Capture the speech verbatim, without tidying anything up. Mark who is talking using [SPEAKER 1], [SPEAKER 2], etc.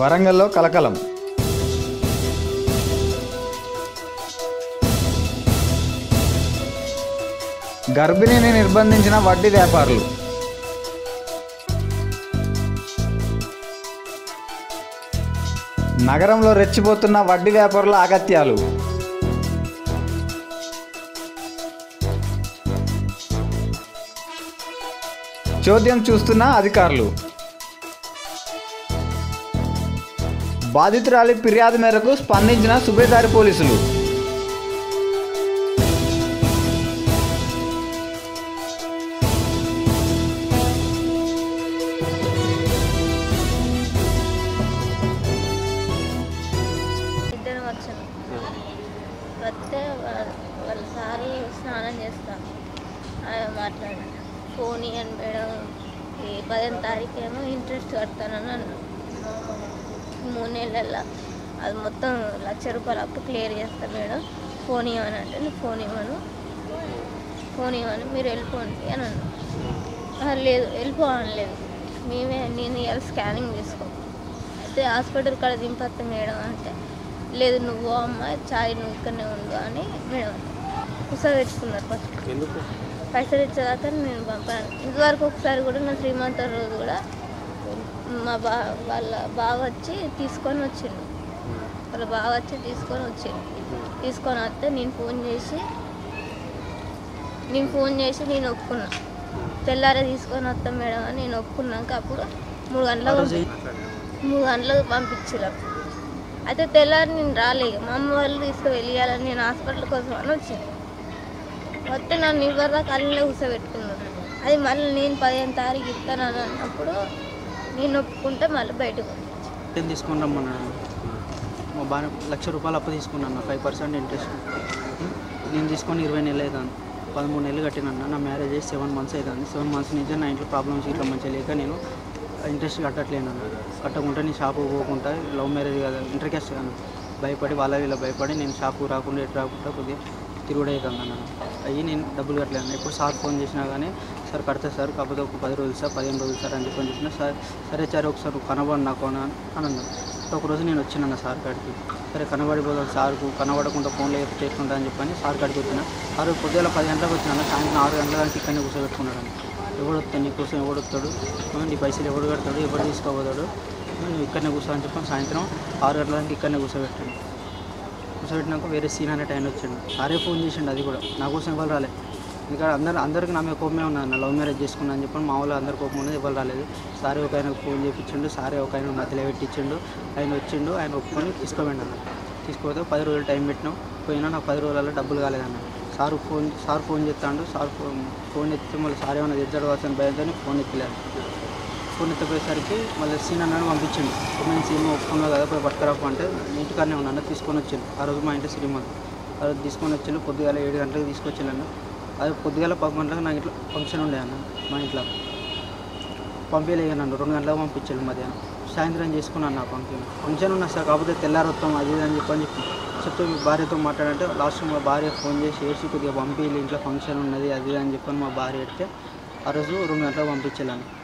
[SPEAKER 1] వరంగల్లో కలకలం. గర్భిణిని నిర్బంధించిన వడ్డీ వ్యాపారులు. నగరంలో రెచ్చిపోతున్న వడ్డీ వ్యాపారుల అగత్యాలు. చోద్యం చూస్తున్న అధికారులు. బాధితురాలి ఫిర్యాదు మేరకు స్పందించిన సుబేదారి పోలీసులు.
[SPEAKER 2] ఇద్దరు వచ్చాను వస్తే వాళ్ళ సారి స్నానం చేస్తాను మాట్లాడాను. ఫోన్ ఇవ్వండి మేడం, ఈ పదిహేను తారీఖు ఏమో ఇంట్రెస్ట్ కడతానని అన్నాను. మూడు నెలల్లో అది మొత్తం లక్ష రూపాయలు అప్పు క్లియర్ చేస్తాను మేడం, ఫోన్ ఇవ్వని అంటే నేను ఫోన్ ఇవ్వను ఫోన్ ఇవ్వను మీరు వెళ్ళిపోండి అని అన్నాను. లేదు వెళ్ళిపోవట్లేదు, మేమే నేను ఇవాళ స్కానింగ్ తీసుకో అయితే హాస్పిటల్ కాడ దింపేస్తా మేడం అంటే, లేదు నువ్వు అమ్మ చాయ్ నువ్వు ఇక్కడనే ఉండు అని మేడం కుసా తెచ్చుకున్నారు. ఫస్ట్ పైసలు ఇచ్చేదాకా నేను పంపాను. ఇంతవరకు ఒకసారి కూడా నా శ్రీమంత రోజు కూడా మా బా వాళ్ళ బావ వచ్చి తీసుకొని వచ్చిండు వాళ్ళ బావ వచ్చి తీసుకొని వచ్చిండు తీసుకొని వస్తే నేను ఫోన్ చేసి నేను ఫోన్ చేసి నేను ఒప్పుకున్నా. తెల్లారే తీసుకొని వస్తాం మేడం అని నేను ఒప్పుకున్నాక అప్పుడు మూడు గంటలకు మూడు గంటలకు పంపించారు. అయితే తెల్లారి నేను రాలేదు, మా అమ్మ వాళ్ళు తీసుకు వెళ్ళాలని నేను హాస్పిటల్ కోసం అని వచ్చింది. వస్తే నన్ను ఇవ్వరా కళ్ళలో కూర్చోబెట్టుకున్నాను. అది మళ్ళీ నేను పదిహేను తారీఖు ఇస్తాను అని అన్నప్పుడు నేను ఒప్పుకుంటే మళ్ళీ బయటకు
[SPEAKER 3] నేను తీసుకున్నామన్నా మా బాగా లక్ష రూపాయలు అప్పు తీసుకున్నాను, ఫైవ్ పర్సెంట్ ఇంట్రెస్ట్. నేను తీసుకొని ఇరవై నెలలు అవుతుంది, పదమూడు నెలలు కట్టినన్నా. నా మ్యారేజ్ అయ్యి సెవెన్ మంత్స్ అవుతుంది. సెవెన్ మంత్స్ నుంచి నా ఇంట్లో ప్రాబ్లమ్స్ ఇట్లా మంచిగా లేక నేను ఇంట్రెస్ట్ కట్టట్లేను అన్న. కట్టకుండా నేను షాపు పోకుండా, లవ్ మ్యారేజ్ కదా ఇంటర్ క్యాస్ట్ కదా భయపడి వాళ్ళ వీళ్ళ భయపడి నేను షాపు రాకుండా ఎటు రాకుండా కొద్దిగా తిరుగుడు అవుతుంది అన్న. అయ్యి నేను డబ్బులు కట్టలేను. ఎప్పుడు సార్ ఫోన్ చేసినా కానీ సార్ కడతా సార్, కాకపోతే ఒక పది రోజులు సార్ పదిహేను రోజులు సార్ అని చెప్పని చెప్పిన సార్ సరే సార్ ఒకసారి కనబడి నాకు అని అన్నాను. ఒకరోజు నేను వచ్చినాను సార్ కాడికి. సరే కనబడిపోతాను సార్కు, కనబడకుండా ఫోన్లో చేసుకుంటా అని చెప్పని సార్ కాడికి వచ్చిన. ఆ రోజు పొద్దున పది గంటలకు వచ్చినా, సాయంత్రం ఆరు గంటల దానికి ఇక్కడనే కూర్చోబెట్టుకున్నాడు. ఎవడు వస్తాడు నీకోసం, ఎవడు వస్తాడు, నీ పైసలు ఎవడు కడతాడు, ఎవడు తీసుకోబోతాడు, నువ్వు ఇక్కడనే కూర్చో అని చెప్పని సాయంత్రం ఆరు గంటల దానికి ఇక్కడనే కూర్చోబెట్టాడు. కూర్చోబెట్టినాక వేరే సీన్ అనే టైం వచ్చిండు. సారే ఫోన్ చేసిండు, అది కూడా నా కోసం ఇవ్వాలి రాలే. ఇంకా అందరు అందరికి నా మీద కోపమే ఉన్నాను, నా లవ్ మ్యారేజ్ చేసుకున్నా అని చెప్పి మా వాళ్ళు అందరు కోపం ఉన్నది, ఇవ్వాలి రాలేదు. సారే ఒక ఆయనకు ఫోన్ చేయించిండు, సారే ఒక ఆయన మధ్యలో పెట్టించిండు. ఆయన వచ్చిండు, ఆయన ఒప్పుకొని తీసుకోమండి అన్న. తీసుకుపోతే పది రోజులు టైం పెట్టినాం, పోయినా నాకు పది రోజులలో డబ్బులు కాలేదన్న. సార్ ఫోన్ సార్ ఫోన్ చేస్తాడు, సార్ ఫోన్ ఫోన్ ఎత్తితే మళ్ళీ సార్ ఏమైనా తెచ్చాడు వచ్చని భయంతో ఫోన్ ఎత్తలేదు. ఫోన్ ఎత్తపోయేసరికి మళ్ళీ సీన్ అన్నాడు పంపించిండు. నేను సీన్ ఒప్పుకున్నా కదా పోయి పట్టుకురాపు అంటే ఇంటికాడనే ఉన్నాను, తీసుకొని వచ్చిండు. ఆ రోజు మా ఇంటి శ్రీమంత్ ఆ రోజు తీసుకొని వచ్చిండు. పొద్దుగాల ఏడు గంటలకు తీసుకొచ్చిండు. అది పొద్దుగాల పది గంటలకు నాకు ఇట్లా ఫంక్షన్ ఉండే అన్న, మా ఇంట్లో పంపించలేదు నన్ను. రెండు గంటలకు పంపించాడు మధ్యాహ్నం. సాయంత్రం చేసుకున్నాను నా ఫంక్షన్ ఫంక్షన్ ఉన్నా సార్, కాకపోతే తెల్లారొస్తాం అది అని చెప్పని చెప్పి చెప్తే మీ భార్యతో మాట్లాడంటే లాస్ట్ మా భార్య ఫోన్ చేసి ఏడ్చి కొద్దిగా పంపించాలి ఇంట్లో ఫంక్షన్ ఉన్నది అది అని చెప్పని మా భార్య పెడితే ఆ రోజు రెండు గంటలకు పంపించాను.